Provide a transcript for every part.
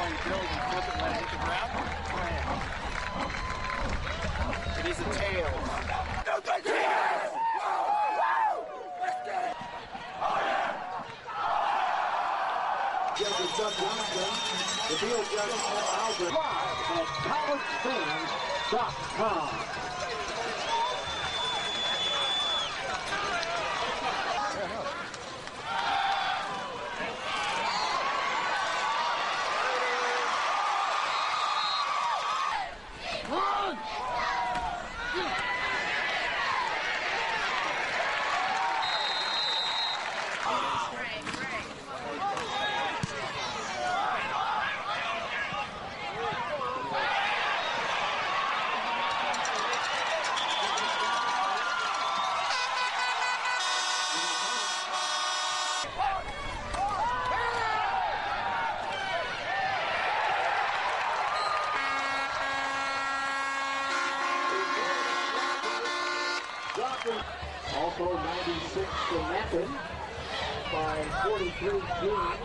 you build and flip it and let it hit the ground. It is a tail. Judges Doug Johnson, the field judge Paul Albert, live at collegefans.com. Also 96 to Mappin by 43 June.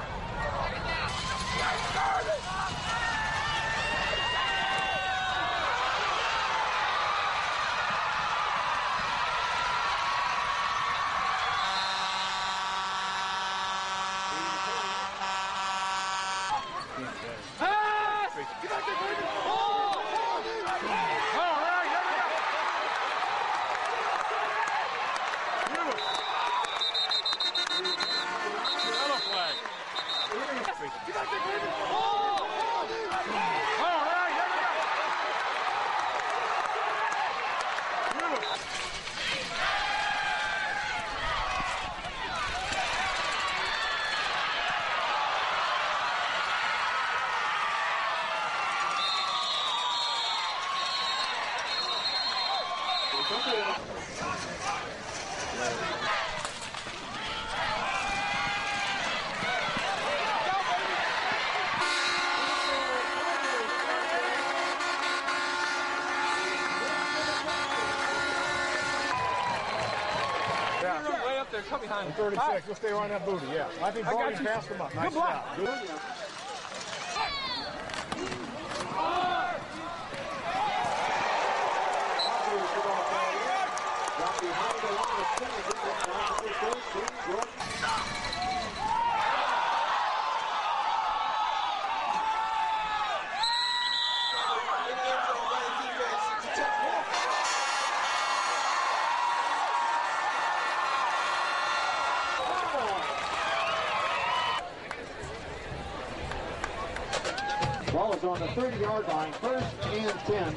Way up there, come behind. 36, we'll stay around that booty, yeah. I think Bobby passed him up. Nice shot. Good. Ball is on the 30-yard line, 1st and 10.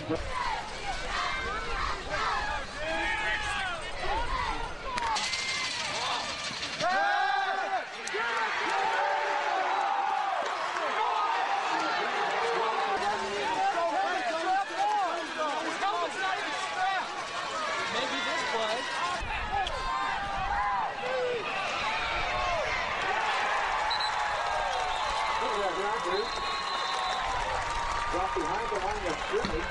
Maybe this play. Drop behind the line of scrimmage.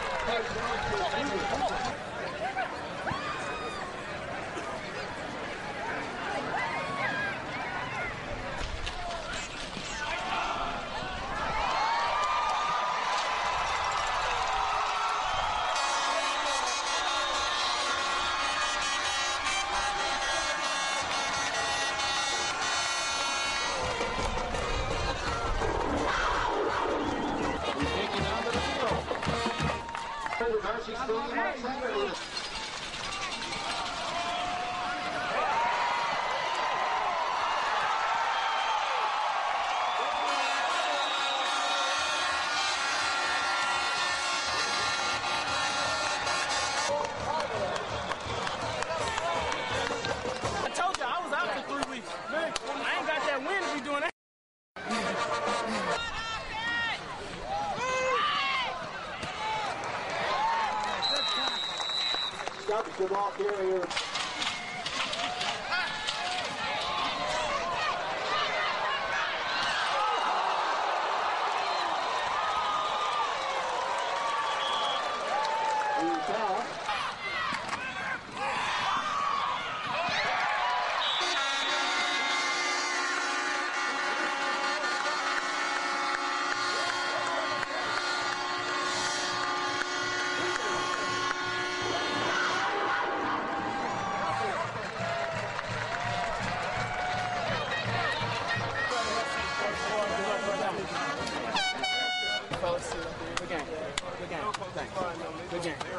Mercy Stadium on Saturday. I told you I was out for 3 weeks. I ain't got that win to be doing that. Stubbs the ball carrier. game.